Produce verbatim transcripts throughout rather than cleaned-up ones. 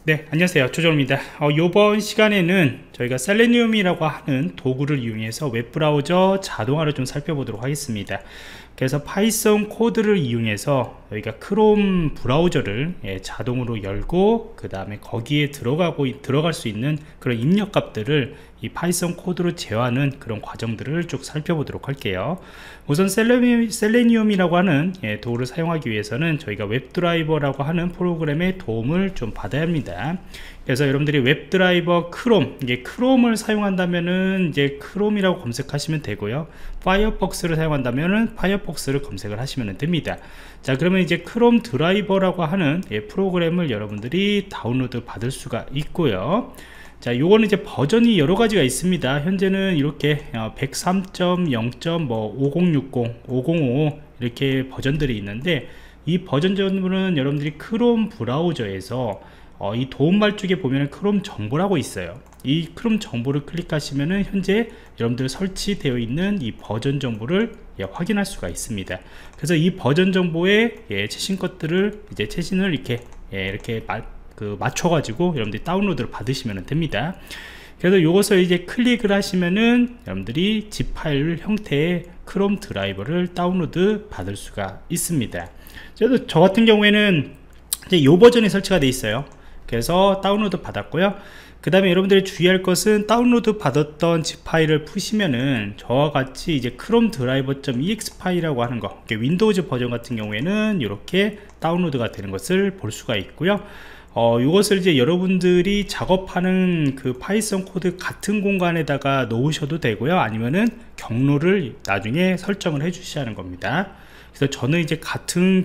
네, 안녕하세요. 조정입니다. 어, 이번 시간에는 저희가 셀레니움이라고 하는 도구를 이용해서 웹브라우저 자동화를 좀 살펴보도록 하겠습니다. 그래서 파이썬 코드를 이용해서 저희가 크롬 브라우저를 예, 자동으로 열고 그 다음에 거기에 들어가고 들어갈 수 있는 그런 입력 값들을 이 파이썬 코드로 제어하는 그런 과정들을 쭉 살펴보도록 할게요. 우선 셀레니, 셀레니움이라고 하는 예, 도구를 사용하기 위해서는 저희가 웹드라이버라고 하는 프로그램의 도움을 좀 받아야 합니다. 그래서 여러분들이 웹드라이버 크롬, 이게 크롬을 사용한다면은 이제 크롬이라고 검색하시면 되고요. 파이어폭스를 사용한다면은 파이어폭스를 검색을 하시면 됩니다. 자, 그러면 이제 크롬 드라이버라고 하는 예, 프로그램을 여러분들이 다운로드 받을 수가 있고요. 자, 요거는 이제 버전이 여러 가지가 있습니다. 현재는 이렇게 백삼 점 영 점 오공육공, 오공오오 이렇게 버전들이 있는데, 이 버전 정보는 여러분들이 크롬 브라우저에서 어, 이 도움말 쪽에 보면 크롬 정보라고 있어요. 이 크롬 정보를 클릭하시면은 현재 여러분들 설치되어 있는 이 버전 정보를 예, 확인할 수가 있습니다. 그래서 이 버전 정보에 예, 최신 것들을 이제 최신을 이렇게 예, 이렇게 말 그 맞춰가지고 여러분들이 다운로드를 받으시면 됩니다. 그래서 이것을 이제 클릭을 하시면은 여러분들이 zip 파일 형태의 크롬 드라이버를 다운로드 받을 수가 있습니다. 그래서 저 같은 경우에는 이제 이 버전이 설치가 되어 있어요. 그래서 다운로드 받았고요. 그 다음에 여러분들이 주의할 것은 다운로드 받았던 zip 파일을 푸시면은 저와 같이 이제 크롬 드라이버.ex 파일이라고 하는 거, 윈도우즈 버전 같은 경우에는 이렇게 다운로드가 되는 것을 볼 수가 있고요. 어, 이것을 이제 여러분들이 작업하는 그 파이썬 코드 같은 공간에다가 놓으셔도 되고요. 아니면은 경로를 나중에 설정을 해 주셔야 하는 겁니다. 그래서 저는 이제 같은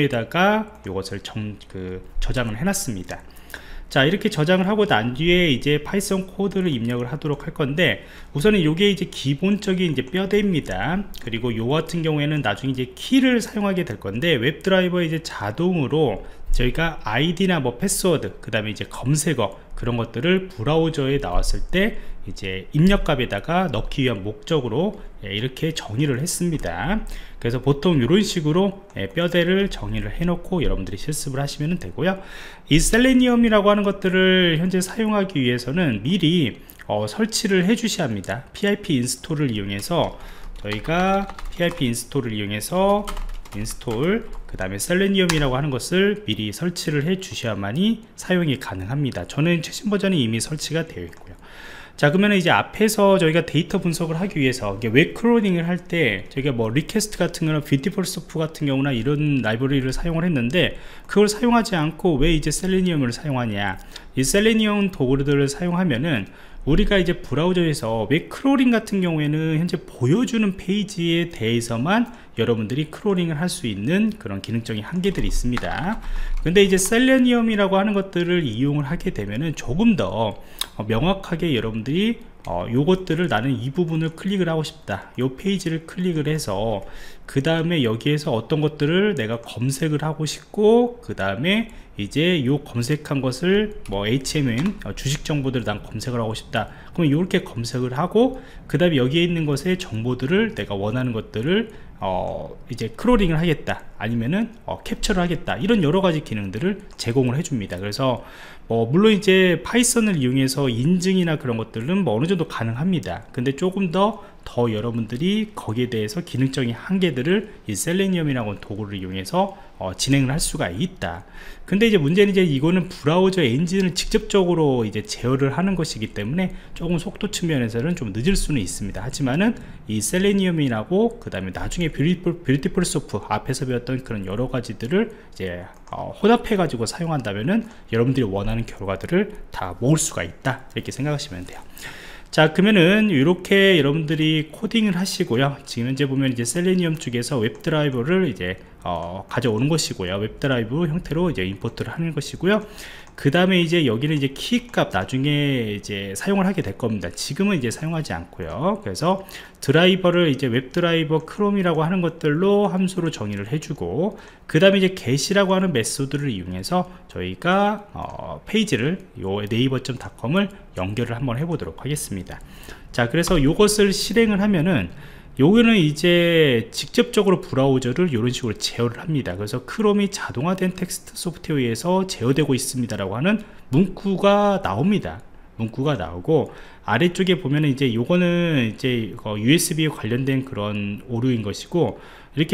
경로에다가 이것을 정, 그, 저장을 해 놨습니다. 자, 이렇게 저장을 하고 난 뒤에 이제 파이썬 코드를 입력을 하도록 할 건데, 우선은 이게 이제 기본적인 이제 뼈대입니다. 그리고 요 같은 경우에는 나중에 이제 키를 사용하게 될 건데, 웹드라이버에 이제 자동으로 저희가 아이디나 뭐 패스워드, 그 다음에 이제 검색어, 그런 것들을 브라우저에 나왔을 때 이제 입력값에다가 넣기 위한 목적으로 이렇게 정의를 했습니다. 그래서 보통 이런 식으로 뼈대를 정의를 해 놓고 여러분들이 실습을 하시면 되고요. 이 셀레니움이라고 하는 것들을 현재 사용하기 위해서는 미리 어, 설치를 해 주셔야 합니다. 피아이피 인스톨을 이용해서 저희가 피아이피 인스톨을 이용해서 인스톨, 그 다음에 셀레니움이라고 하는 것을 미리 설치를 해 주셔야만이 사용이 가능합니다. 저는 최신 버전이 이미 설치가 되어 있고요. 자, 그러면 이제 앞에서 저희가 데이터 분석을 하기 위해서 웹 크롤링을 할 때 저희가 뭐 리퀘스트 같은 거나 뷰티풀소프 같은 경우나 이런 라이브러리를 사용을 했는데, 그걸 사용하지 않고 왜 이제 셀레니움을 사용하냐, 이 셀레니움 도구들을 사용하면은 우리가 이제 브라우저에서 웹 크롤링 같은 경우에는 현재 보여주는 페이지에 대해서만 여러분들이 크롤링을 할 수 있는 그런 기능적인 한계들이 있습니다. 근데 이제 셀레니움이라고 하는 것들을 이용을 하게 되면은 조금 더 명확하게 여러분들이 어, 요것들을 나는 이 부분을 클릭을 하고 싶다, 요 페이지를 클릭을 해서 그 다음에 여기에서 어떤 것들을 내가 검색을 하고 싶고, 그 다음에 이제 요 검색한 것을 뭐 에이치엠엠 어, 주식 정보들을 난 검색을 하고 싶다, 그럼 이렇게 검색을 하고 그 다음에 여기에 있는 것의 정보들을 내가 원하는 것들을 어 이제 크롤링을 하겠다, 아니면은 어, 캡처를 하겠다, 이런 여러 가지 기능들을 제공을 해줍니다. 그래서 뭐 물론 이제 파이썬을 이용해서 인증이나 그런 것들은 뭐 어느 정도 가능합니다. 근데 조금 더 더 여러분들이 거기에 대해서 기능적인 한계들을 이 셀레니움이라는 도구를 이용해서 어, 진행을 할 수가 있다. 근데 이제 문제는 이제 이거는 브라우저 엔진을 직접적으로 이제 제어를 하는 것이기 때문에 조금 속도 측면에서는 좀 늦을 수는 있습니다. 하지만은 이 셀레니움이라고 그 다음에 나중에 뷰티풀, 뷰티풀 소프 앞에서 배웠던 그런 여러 가지들을 이제 어, 혼합해 가지고 사용한다면은 여러분들이 원하는 결과들을 다 모을 수가 있다, 이렇게 생각하시면 돼요. 자, 그러면은 이렇게 여러분들이 코딩을 하시고요. 지금 현재 보면 이제 셀레니움 쪽에서 웹드라이버를 이제 어, 가져오는 것이고요. 웹드라이브 형태로 이제 임포트를 하는 것이고요. 그 다음에 이제 여기는 이제 키값 나중에 이제 사용을 하게 될 겁니다. 지금은 이제 사용하지 않고요. 그래서 드라이버를 이제 웹드라이버 크롬이라고 하는 것들로 함수로 정의를 해주고, 그 다음에 이제 get이라고 하는 메소드를 이용해서 저희가 어, 페이지를 요 네이버 닷 컴을 연결을 한번 해보도록 하겠습니다. 자, 그래서 요것을 실행을 하면은 요거는 이제 직접적으로 브라우저를 이런 식으로 제어를 합니다. 그래서 크롬이 자동화된 텍스트 소프트웨어에 의해서 제어되고 있습니다 라고 하는 문구가 나옵니다. 문구가 나오고, 아래쪽에 보면은 이제 요거는 이제 유에스비 관련된 그런 오류인 것이고, 이렇게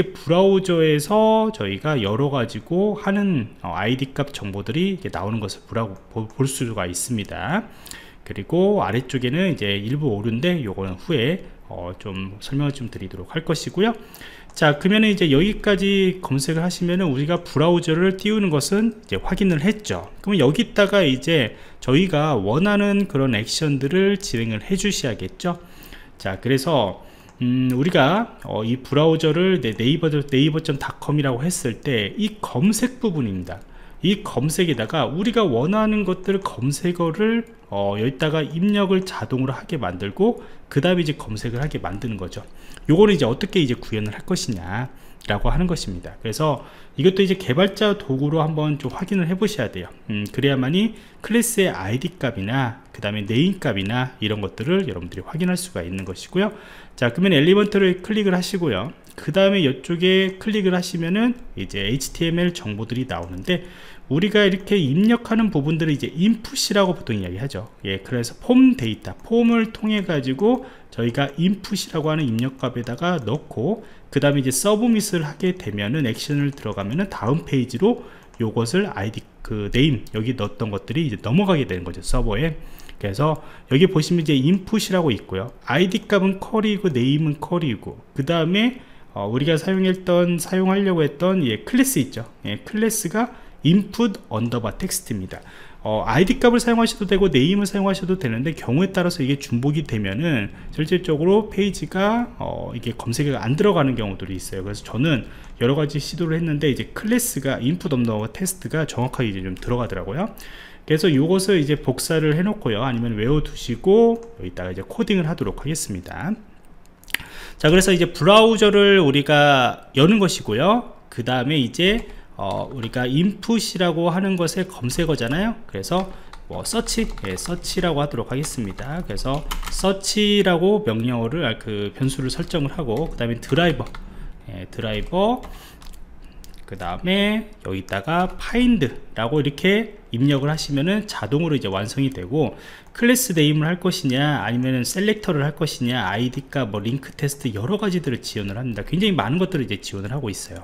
브라우저에서 저희가 열어 가지고 하는 아이디 값 정보들이 이렇게 나오는 것을 볼 수가 있습니다. 그리고 아래쪽에는 이제 일부 오류인데 요거는 후에 어 좀 설명을 좀 드리도록 할 것이고요. 자, 그러면 이제 여기까지 검색을 하시면은 우리가 브라우저를 띄우는 것은 이제 확인을 했죠. 그러면 여기다가 이제 저희가 원하는 그런 액션들을 진행을 해 주셔야겠죠. 자, 그래서 음, 우리가 어, 이 브라우저를 네이버 네이버 닷 컴이라고 했을 때 이 검색 부분입니다. 이 검색에다가 우리가 원하는 것들 검색어를 어, 여기다가 입력을 자동으로 하게 만들고, 그 다음에 이제 검색을 하게 만드는 거죠. 요거는 이제 어떻게 이제 구현을 할 것이냐 라고 하는 것입니다. 그래서 이것도 이제 개발자 도구로 한번 좀 확인을 해 보셔야 돼요. 음, 그래야만이 클래스의 아이디 값이나 그 다음에 네임 값이나 이런 것들을 여러분들이 확인할 수가 있는 것이고요. 자, 그러면 엘리먼트를 클릭을 하시고요. 그 다음에 이쪽에 클릭을 하시면은 이제 에이치티엠엘 정보들이 나오는데, 우리가 이렇게 입력하는 부분들을 이제 인풋이라고 보통 이야기하죠. 예, 그래서 폼 데이터, 폼을 통해 가지고 저희가 인풋이라고 하는 입력값에다가 넣고, 그 다음에 이제 서브밋을 하게 되면은 액션을 들어가면은 다음 페이지로 요것을 아이디 그 네임 여기 넣었던 것들이 이제 넘어가게 되는 거죠, 서버에. 그래서 여기 보시면 이제 인풋이라고 있고요. 아이디 값은 쿼리이고 네임은 쿼리이고, 그 다음에 어, 우리가 사용했던 사용하려고 했던 예, 클래스 있죠. 예, 클래스가 input 언더바 텍스트입니다. 어, 아이디 값을 사용하셔도 되고 네임을 사용하셔도 되는데, 경우에 따라서 이게 중복이 되면은 실질적으로 페이지가 어, 이게 검색이 안 들어가는 경우들이 있어요. 그래서 저는 여러 가지 시도를 했는데 이제 클래스가 input 언더바 텍스트가 정확하게 이제 좀 들어가더라고요. 그래서 이것을 이제 복사를 해 놓고요, 아니면 외워 두시고 여기다가 이제 코딩을 하도록 하겠습니다. 자, 그래서 이제 브라우저를 우리가 여는 것이고요. 그 다음에 이제 어, 우리가 인풋이라고 하는 것의 검색어잖아요. 그래서 뭐 서치, 예, 서치라고 하도록 하겠습니다. 그래서 서치라고 명령어를 그 변수를 설정을 하고, 그 다음에 드라이버, 예, 드라이버, 그 다음에 여기다가 find라고 이렇게 입력을 하시면은 자동으로 이제 완성이 되고, 클래스 네임을 할 것이냐 아니면은 셀렉터를 할 것이냐, 아이디값, 뭐 링크 테스트 여러 가지들을 지원을 합니다. 굉장히 많은 것들을 이제 지원을 하고 있어요.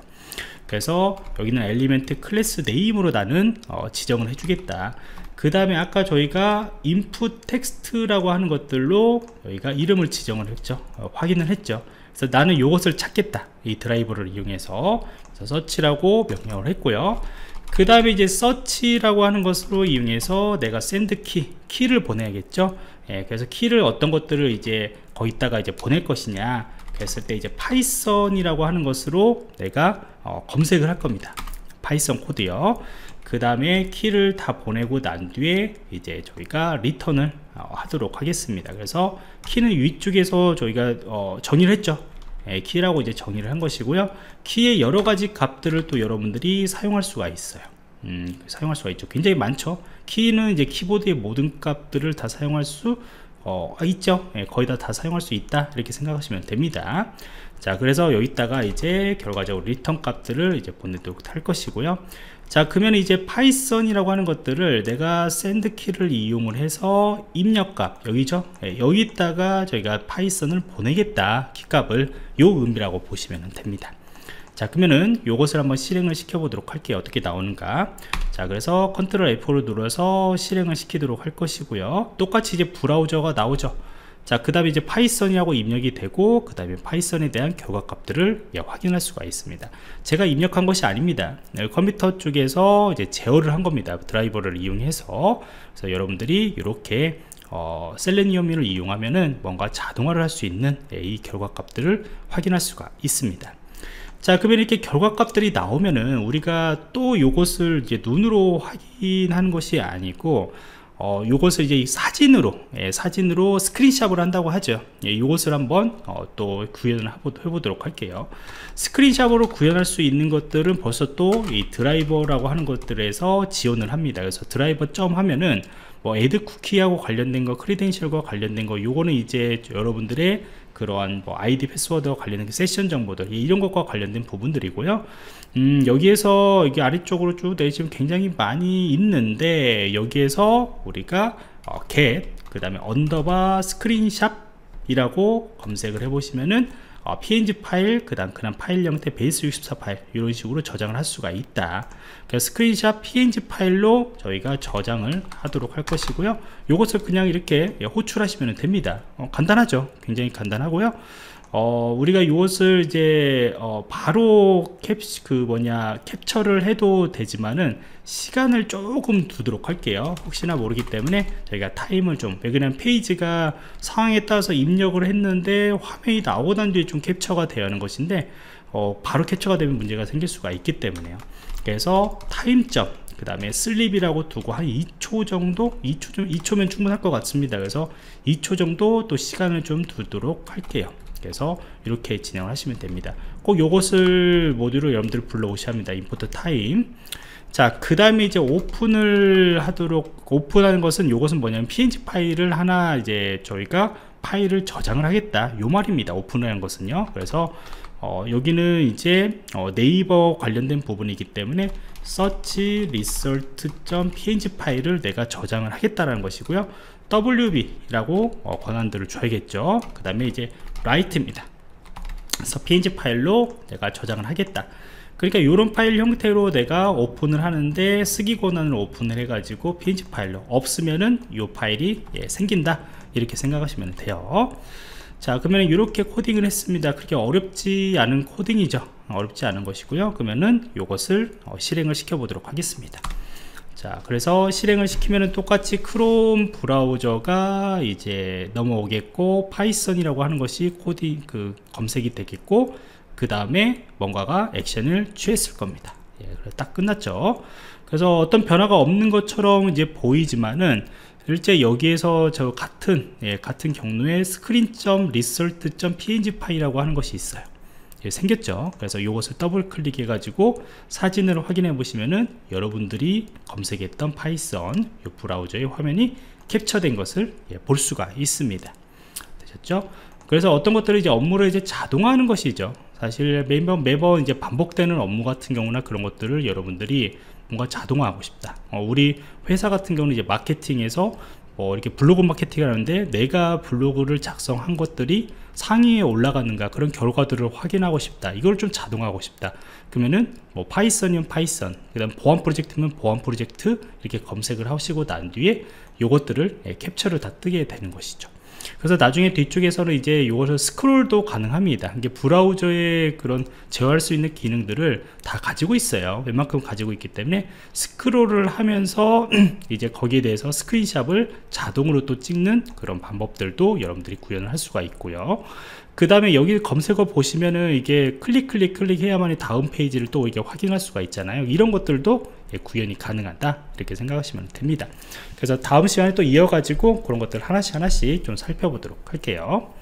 그래서 여기는 엘리멘트 클래스 네임으로 나는 어, 지정을 해주겠다. 그 다음에 아까 저희가 input 텍스트라고 하는 것들로 여기가 이름을 지정을 했죠. 어, 확인을 했죠. 그래서 나는 이것을 찾겠다, 이 드라이버를 이용해서. 그래서 서치라고 명령을 했고요. 그 다음에 이제 서치라고 하는 것으로 이용해서 내가 샌드 키, 키를 보내야겠죠. 예, 그래서 키를 어떤 것들을 이제 거기다가 이제 보낼 것이냐 그랬을 때 이제 파이썬이라고 하는 것으로 내가 어, 검색을 할 겁니다. 파이썬 코드요. 그 다음에 키를 다 보내고 난 뒤에 이제 저희가 리턴을 어, 하도록 하겠습니다. 그래서 키는 위쪽에서 저희가 어, 정의를 했죠. 예, 키라고 이제 정의를 한 것이고요. 키의 여러 가지 값들을 또 여러분들이 사용할 수가 있어요. 음, 사용할 수가 있죠. 굉장히 많죠. 키는 이제 키보드의 모든 값들을 다 사용할 수 어, 있죠. 예, 거의 다, 다 사용할 수 있다, 이렇게 생각하시면 됩니다. 자, 그래서 여기다가 이제 결과적으로 리턴 값들을 이제 보내도록 할 것이고요. 자, 그러면 이제 파이썬이라고 하는 것들을 내가 샌드 키를 이용을 해서 입력값 여기죠. 예, 여기다가 저희가 파이썬을 보내겠다, 키값을 요 의미라고 보시면 됩니다. 자, 그러면은 요것을 한번 실행을 시켜 보도록 할게요. 어떻게 나오는가. 자, 그래서 컨트롤 에프오를 눌러서 실행을 시키도록 할 것이고요. 똑같이 이제 브라우저가 나오죠. 자, 그 다음에 이제 파이썬이라고 입력이 되고, 그 다음에 파이썬에 대한 결과값들을 예, 확인할 수가 있습니다. 제가 입력한 것이 아닙니다. 네, 컴퓨터 쪽에서 이제 제어를 한 겁니다. 드라이버를 이용해서. 그래서 여러분들이 이렇게 어, 셀레니움을 이용하면은 뭔가 자동화를 할 수 있는 예, 이 결과값들을 확인할 수가 있습니다. 자, 그러면 이렇게 결과값들이 나오면은 우리가 또 요것을 이제 눈으로 확인하는 것이 아니고, 어, 요것을 이제 사진으로, 예, 사진으로 스크린샵을 한다고 하죠. 예, 요것을 한번 어, 또 구현을 해보도록 할게요. 스크린샵으로 구현할 수 있는 것들은 벌써 또 이 드라이버라고 하는 것들에서 지원을 합니다. 그래서 드라이버 점 하면은 뭐 애드 쿠키하고 관련된 거, 크리덴셜과 관련된 거, 요거는 이제 여러분들의 그러한 뭐 아이디 패스워드와 관련된 세션 정보들 이런 것과 관련된 부분들이고요. 음, 여기에서 이게 아래쪽으로 쭉 내지금 굉장히 많이 있는데 여기에서 우리가 어, get 그 다음에 언더바 스크린샵 이라고 검색을 해 보시면은 어, 피엔지 파일, 그 다음 그냥 파일 형태 베이스 육십사 파일 이런 식으로 저장을 할 수가 있다. 그래서 스크린샷 피엔지 파일로 저희가 저장을 하도록 할 것이고요. 요것을 그냥 이렇게 호출하시면 됩니다. 어, 간단하죠. 굉장히 간단하고요. 어, 우리가 이것을 이제 어, 바로 캡 그 뭐냐 캡처를 해도 되지만은 시간을 조금 두도록 할게요. 혹시나 모르기 때문에 저희가 타임을 좀, 왜냐면 페이지가 상황에 따라서 입력을 했는데 화면이 나오고 난 뒤에 좀 캡처가 되어야 하는 것인데 어, 바로 캡처가 되면 문제가 생길 수가 있기 때문에요. 그래서 타임점 그 다음에 슬립이라고 두고 한 이 초 정도, 이 초 좀, 이 초면 충분할 것 같습니다. 그래서 이 초 정도 또 시간을 좀 두도록 할게요. 그래서 이렇게 진행을 하시면 됩니다. 꼭 요것을 모듈로 여러분들 불러오셔야 합니다. 임포트 타임. 자, 그 다음에 이제 오픈을 하도록, 오픈하는 것은 요것은 뭐냐면 피엔지 파일을 하나 이제 저희가 파일을 저장을 하겠다 요 말입니다. 오픈하는 것은요. 그래서 어, 여기는 이제 어, 네이버 관련된 부분이기 때문에 search result.png 파일을 내가 저장을 하겠다라는 것이고요. 더블유비라고 어, 권한들을 줘야겠죠. 그 다음에 이제 write입니다. 그래서 피엔지 파일로 내가 저장을 하겠다. 그러니까 이런 파일 형태로 내가 오픈을 하는데 쓰기 권한을 오픈을 해가지고 피엔지 파일로, 없으면은 이 파일이 예, 생긴다 이렇게 생각하시면 돼요. 자, 그러면 이렇게 코딩을 했습니다. 그렇게 어렵지 않은 코딩이죠. 어렵지 않은 것이고요. 그러면은 이것을 어, 실행을 시켜 보도록 하겠습니다. 자, 그래서 실행을 시키면은 똑같이 크롬 브라우저가 이제 넘어오겠고, 파이썬이라고 하는 것이 코딩 그 검색이 되겠고, 그 다음에 뭔가가 액션을 취했을 겁니다. 예, 딱 끝났죠. 그래서 어떤 변화가 없는 것처럼 이제 보이지만은 실제 여기에서 저 같은 예, 같은 경로에 screen.result.png 파일이라고 하는 것이 있어요. 예, 생겼죠. 그래서 이것을 더블 클릭해 가지고 사진을 확인해 보시면은 여러분들이 검색했던 파이썬 이 브라우저의 화면이 캡처된 것을 예, 볼 수가 있습니다. 되셨죠? 그래서 어떤 것들을 이제 업무를 이제 자동화하는 것이죠. 사실 매번 매번 이제 반복되는 업무 같은 경우나 그런 것들을 여러분들이 뭔가 자동화하고 싶다. 어, 우리 회사 같은 경우는 이제 마케팅에서 뭐 이렇게 블로그 마케팅을 하는데 내가 블로그를 작성한 것들이 상위에 올라가는가, 그런 결과들을 확인하고 싶다. 이걸 좀 자동화하고 싶다. 그러면은 뭐 파이썬이면 파이썬, 그 다음 보안 프로젝트면 보안 프로젝트 이렇게 검색을 하시고 난 뒤에 요것들을 예, 캡처를 다 뜨게 되는 것이죠. 그래서 나중에 뒤쪽에서는 이제 이것을 스크롤도 가능합니다. 이게 브라우저에 그런 제어할 수 있는 기능들을 다 가지고 있어요. 웬만큼 가지고 있기 때문에 스크롤을 하면서 이제 거기에 대해서 스크린샷을 자동으로 또 찍는 그런 방법들도 여러분들이 구현을 할 수가 있고요. 그 다음에 여기 검색어 보시면은 이게 클릭 클릭 클릭 해야만이 다음 페이지를 또 이게 확인할 수가 있잖아요. 이런 것들도 예, 구현이 가능하다 이렇게 생각하시면 됩니다. 그래서 다음 시간에 또 이어가지고 그런 것들 하나씩 하나씩 좀 살펴보도록 할게요.